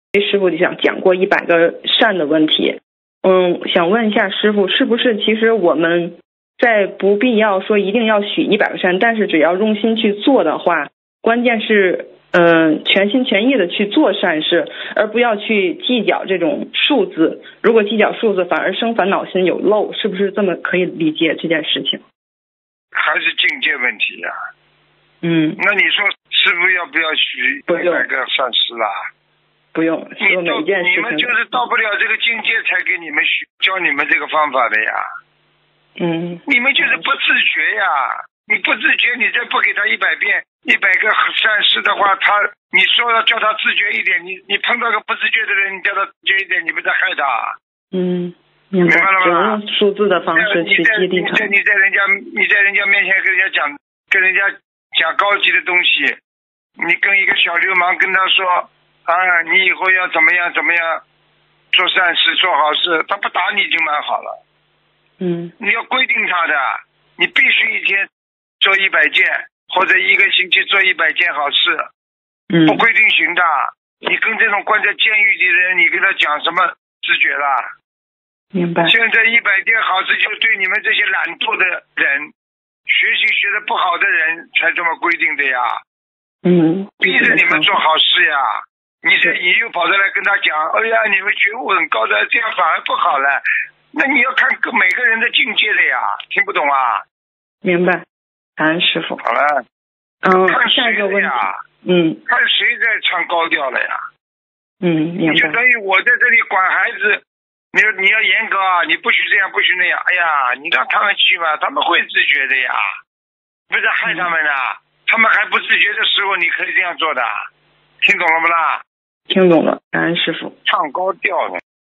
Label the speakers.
Speaker 1: 师傅讲过100个善的问题。想问一下师傅，是不是其实我们在不必要说一定要许100个善，但是只要用心去做的话，关键是全心全意的去做善事，而不要去计较这种数字。如果计较数字，反而生烦恼心有漏，是不是这么可以理解这件事情？
Speaker 2: 还是境界问题呀、
Speaker 1: 那
Speaker 2: 你说师傅要不要许100个善事啦？
Speaker 1: 不用，说每一件事情。
Speaker 2: 你们就是到不了这个境界才给你们教你们这个方法的呀。你们就是不自觉呀。你不自觉，你再不给他100遍100个善事的话，你说要叫他自觉一点，你碰到个不自觉的人，你叫他自觉一点，你不在害他。
Speaker 1: 明白了吗？只能用数字的方式去激励他。
Speaker 2: 你在人家面前跟人家讲高级的东西，你跟一个小流氓跟他说你以后要怎么样怎么样做善事做好事，他不打你已经蛮好了。你要规定他的，你必须一天做100件，或者1个星期做100件好事，不规定行的。你跟这种关在监狱里的人，你跟他讲什么自觉啦？
Speaker 1: 明白。
Speaker 2: 现在100件好事就对你们这些懒惰的人，学习学得不好的人才这么规定的呀。逼着你们做好事呀。你又跑出来跟他讲，哎呀，你们觉悟很高的，这样反而不好了。那你要看每个人的境界的呀，听不懂啊？明白，
Speaker 1: 感恩师傅。
Speaker 2: 好了。看
Speaker 1: 下一个问题。
Speaker 2: 看谁在唱高调了呀？
Speaker 1: 明白。
Speaker 2: 就等于我在这里管孩子，你要严格啊，你不许这样，不许那样。哎呀，你让他们去吧，他们会自觉的呀，不是害他们的。他们还不自觉的时候，你可以这样做的，听懂了不啦？
Speaker 1: 听懂了，感恩师傅。
Speaker 2: 唱高调的。